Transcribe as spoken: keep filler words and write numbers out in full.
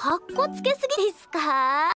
かっこつけすぎですか？